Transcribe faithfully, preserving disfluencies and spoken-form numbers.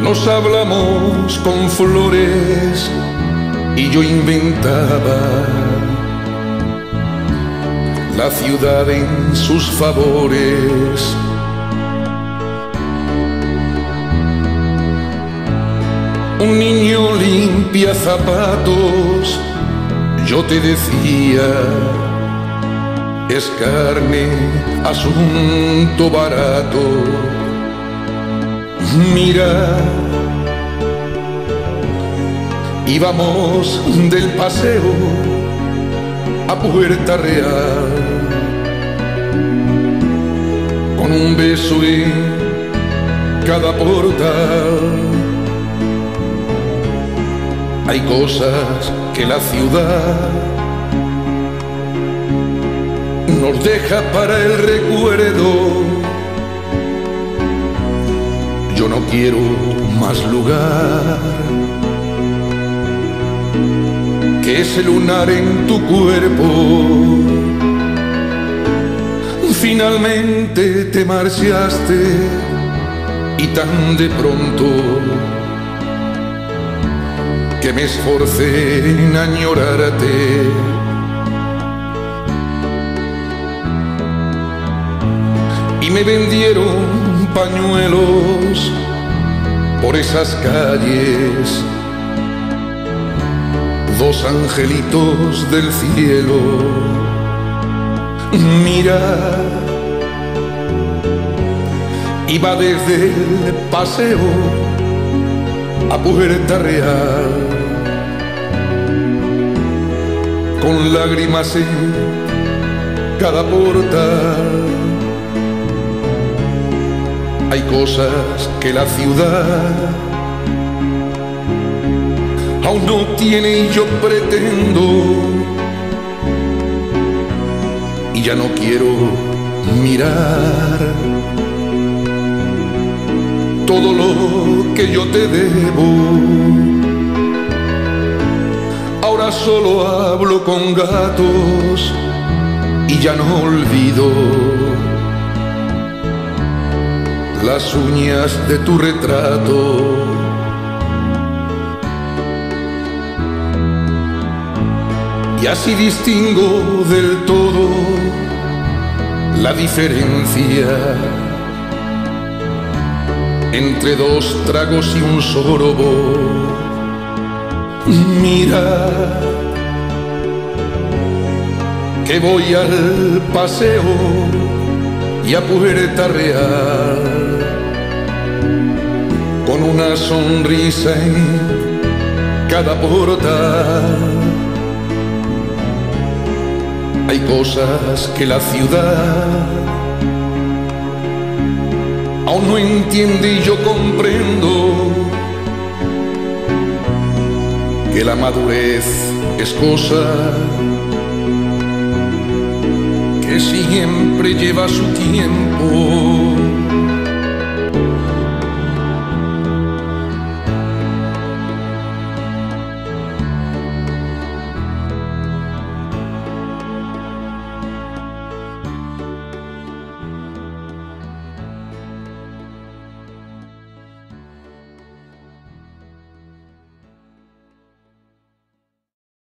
Nos hablamos con flores y yo inventaba la ciudad en sus favores. Un niño limpia zapatos, yo te decía, es carne, asunto barato. Mira, íbamos del paseo a Puerta Real, con un beso en cada portal. Hay cosas que la ciudad nos deja para el recuerdo. Yo no quiero más lugar que ese lunar en tu cuerpo. Finalmente te marchaste y tan de pronto que me esforcé en añorarte. Y me vendieron pañuelos por esas calles, dos angelitos del cielo. Mira, iba desde el paseo a Puerta Real, con lágrimas en cada portal. Hay cosas que la ciudad aún no tiene y yo pretendo, y ya no quiero mirar todo lo que yo te debo. Ahora solo hablo con gatos y ya no olvido las uñas de tu retrato. Y así distingo del todo la diferencia entre dos tragos y un sorbo. Mira, que voy al paseo y a Puerta Real con una sonrisa en cada portal. Hay cosas que la ciudad aún no entiende y yo comprendo que la madurez es cosa que siempre lleva su tiempo.